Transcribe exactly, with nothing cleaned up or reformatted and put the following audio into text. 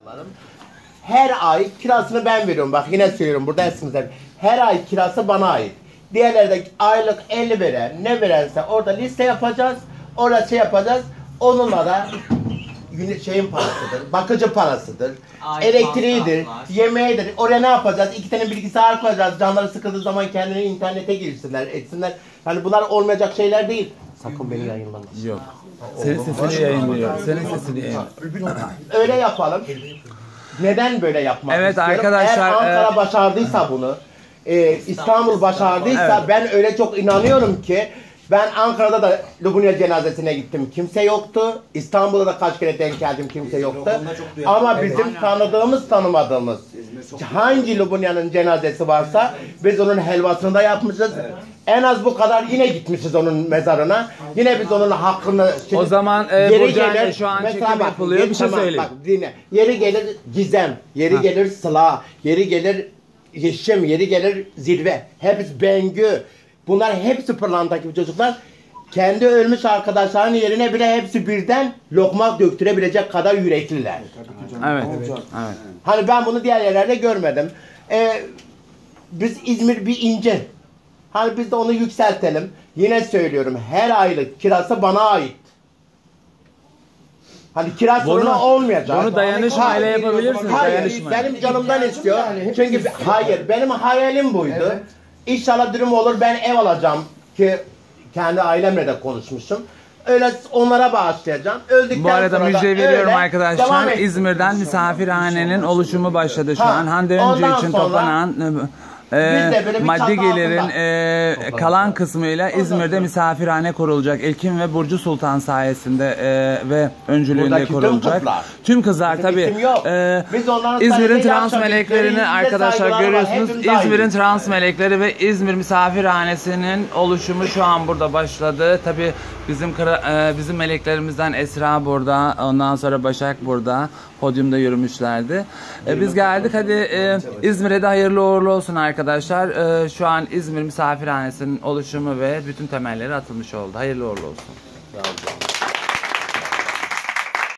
Her ay kirasını ben veriyorum. Bak yine söylüyorum burada esmizler. Her ay kirası bana ait. Diğerleri de aylık elli veren, ne verense orada liste yapacağız. Orada şey yapacağız. Onunla da şeyin parasıdır, bakıcı parasıdır, ay, elektriğidir, yemeğidir. Oraya ne yapacağız? İki tane bilgisayar koyacağız. Canları sıkıldığı zaman kendini internete girsinler, etsinler. Hani bunlar olmayacak şeyler değil. Sakın beni yayınlama. Yok. Senin sesini yayınlıyor. Senin sesini yayınlıyor. Öyle yapalım. Neden böyle yapmak evet, istiyorum? arkadaşlar, eğer Ankara e... başardıysa bunu, e, İstanbul başardıysa evet. Ben öyle çok inanıyorum ki ben Ankara'da da Lubunya cenazesine gittim. Kimse yoktu. İstanbul'da da kaç kere denk geldim. Kimse yoktu. Ama bizim tanıdığımız, tanımadığımız hangi Lubunya'nın cenazesi varsa biz onun helvasını da yapmışız. Evet. En az bu kadar yine gitmişiz onun mezarına. Yine biz onun hakkını... Şimdi, o zaman e, yeri gelir, şu an çekim yapılıyor. Bir şey tamam, söyleyeyim. Bak, dinle. Yeri gelir Gizem, yeri ha. gelir Sıla, yeri gelir Yeşim, yeri gelir Zirve. Hepsi Bengü. Bunlar hepsi pırlanta gibi çocuklar. Kendi ölmüş arkadaşlarının yerine bile hepsi birden lokma döktürebilecek kadar yürekliler. Evet. Evet. evet. Hani ben bunu diğer yerlerde görmedim. Ee, biz İzmir bir ince. Hani biz de onu yükseltelim. Yine söylüyorum, her aylık kirası bana ait. Hani kira sorunu olmayacak. Bunu dayanışmayla yapabilirsiniz. Hayır, dayanışma. benim canımdan istiyor. Çünkü hayır, benim hayalim buydu. Evet. İnşallah durum olur, ben ev alacağım ki kendi ailemle de konuşmuşum. Öyle onlara bağışlayacağım. Öldükten Bu arada sonra müjde veriyorum öyle, arkadaşlar. İzmir'den misafirhanenin oluşumu başladı şu ha, an. Hande Öncü için sonra, toplanan e, maddi gelirin e, kalan kısmıyla İzmir'de misafirhane kurulacak. İlkin ve Burcu Sultan sayesinde e, ve öncülüğünde buradaki kurulacak. Tüm kızlar, tüm kızlar tabii. E, İzmir'in trans meleklerini arkadaşlar görüyorsunuz. İzmir'in trans melekleri ve İzmir misafirhanesinin oluşumu şu an burada başladı. Tabii bizim e, bizim meleklerimizden Esra burada, ondan sonra Başak burada. Podyumda yürümüşlerdi. E, biz geldik. Hadi e, İzmir'e de hayırlı uğurlu olsun arkadaşlar. E, şu an İzmir misafirhanesinin oluşumu ve bütün temelleri atılmış oldu. Hayırlı uğurlu olsun. Sağ olun.